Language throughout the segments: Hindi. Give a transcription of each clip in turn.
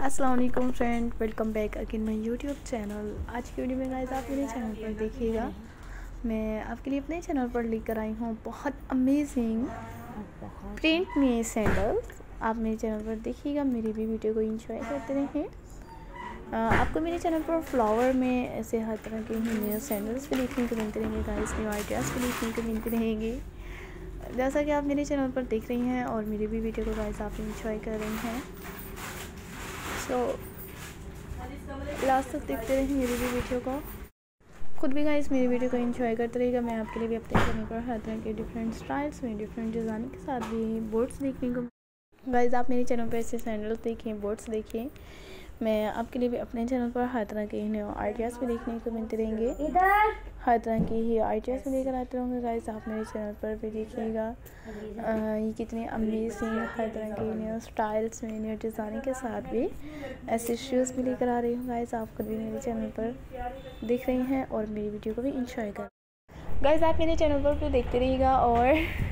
अस्सलाम वालेकुम friend, welcome back again my YouTube channel. आज की वीडियो में गाइस आप मेरे चैनल पर देखिएगा, मैं आपके लिए अपने चैनल पर लेकर आई हूँ बहुत अमेजिंग प्रिंट में सैंडल्स। आप मेरे चैनल पर देखिएगा, मेरी भी वीडियो को एंजॉय करते रहें। आपको मेरे चैनल पर फ्लावर में ऐसे हर तरह के न्यू सैंडल्स भी देखने को मिलते रहेंगे गाइस, न्यू आइडियाज़ भी देखने को मिलते रहेंगे। जैसा कि आप मेरे चैनल पर देख रही हैं और मेरी भी वीडियो को गाइस आप एंजॉय कर रही हैं, तो लास्ट तक देखते रहें मेरी भी वीडियो को। खुद भी गाइस मेरी वीडियो को एंजॉय करते रहेगा। मैं आपके लिए भी अपने चैनल पर हर तरह के डिफरेंट स्टाइल्स में डिफरेंट डिज़ाइन के साथ भी बोर्ड्स देखने को गाइस आप मेरे चैनल पर ऐसे सैंडल्स देखें, बोर्ड्स देखें। मैं आपके लिए भी अपने चैनल पर हर तरह के न्यू आइडियाज़ भी देखने को मिलते रहेंगे, हर तरह की ही आइडियाज़ भी लेकर आते रहूँगे गाइस। आप मेरे चैनल पर भी देखिएगा ये कितने अमेजिंग हर तरह के न्यू स्टाइल्स में न्यू डिज़ाइन के साथ भी ऐसे शूज़ भी लेकर आ रही हूँ गाइस। आप खुद भी मेरे चैनल पर देख रही हैं और मेरी वीडियो को भी इंजॉय कर गाइस। आप मेरे चैनल पर भी देखते रहिएगा और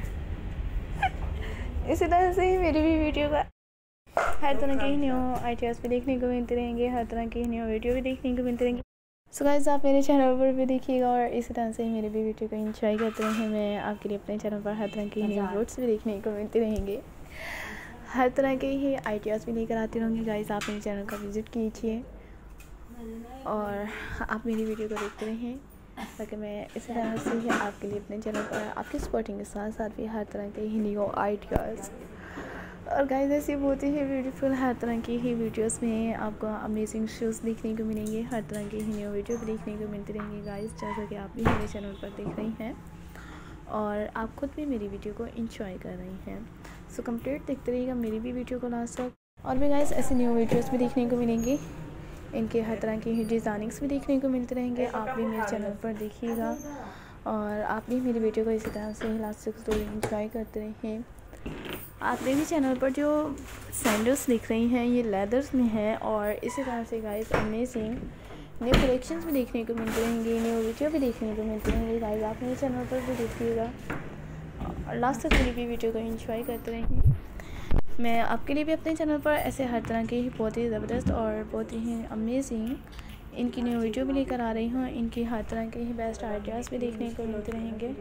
इसी तरह से ही मेरी भी वीडियो का हर तरह के न्यू आइडियाज़ भी देखने को मिलते रहेंगे, हर तरह की न्यू वीडियो भी देखने को मिलते रहेंगे। सो गाइस आप मेरे चैनल पर भी देखिएगा और इसी तरह से ही मेरी भी वीडियो को एंजॉय करते रहें। मैं आपके लिए अपने चैनल पर हर तरह के न्यू बोर्ड्स भी देखने को मिलते रहेंगे, हर तरह के ही आइडियाज़ भी लेकर आती रहूँगी गाइस। आप मेरे चैनल का विज़िट कीजिए और आप मेरी वीडियो को देखते रहें, ताकि मैं इसी तरह से ही आपके लिए अपने चैनल पर आपकी सपोर्टिंग के साथ साथ भी हर तरह के ही न्यू आइडियाज़ और गाइस ऐसी बहुत ही ब्यूटीफुल हर तरह की ही वीडियोस में आपको अमेजिंग शूज़ देखने को मिलेंगे, हर तरह की ही न्यू वीडियो भी देखने को मिलती रहेंगी गाइस। जैसा कि आप भी मेरे चैनल पर देख रही हैं और आप खुद भी मेरी वीडियो को एंजॉय कर रही हैं। सो कंप्लीट देखते रहिएगा मेरी भी वीडियो को लास्ट तक। और भी गाइस ऐसे न्यू वीडियोज़ भी देखने को मिलेंगे, इनके हर तरह की ही डिज़ाइनिंग्स भी देखने को मिलते रहेंगे। आप भी मेरे चैनल पर देखिएगा और आप भी मेरी वीडियो को इसी तरह से लास्ट तक स्टोरी एंजॉय करते रहें। आप मेरे चैनल पर जो सैंडल्स दिख रही हैं ये लेदर्स में है और इसी तरह से गाइस अमेजिंग न्यू कलेक्शंस भी देखने को मिलते रहेंगे, न्यू वीडियो भी देखने को मिलते रहेंगे गाइस। आप मेरे चैनल पर भी देखिएगा और लास्ट तक मेरी भी वीडियो को एंजॉय करते रहेंगे। मैं आपके लिए भी अपने चैनल पर ऐसे हर तरह के ही बहुत ही ज़बरदस्त और बहुत ही अमेजिंग इनकी न्यू वीडियो भी लेकर आ रही हूँ। इनकी हर तरह के ही बेस्ट आइडियाज़ भी देखने को मिलते रहेंगे।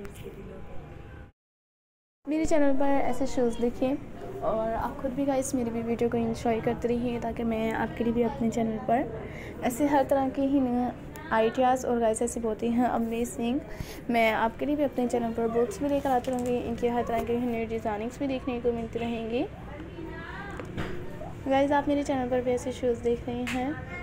मेरे चैनल पर ऐसे शोज़ देखें और आप खुद भी गाइस मेरी भी वीडियो को एंजॉय करते रहिए, ताकि मैं आपके लिए भी अपने चैनल पर ऐसे हर तरह के ही आइडियाज़ और गाइस ऐसे बहुत ही अमेजिंग मैं आपके लिए भी अपने चैनल पर बुक्स भी लेकर आते रहूँगी। इनके हर तरह के न्यू डिज़ाइनिंग्स भी देखने को मिलती रहेंगी गाइस। आप मेरे चैनल पर भी ऐसे शूज़ देख रहे हैं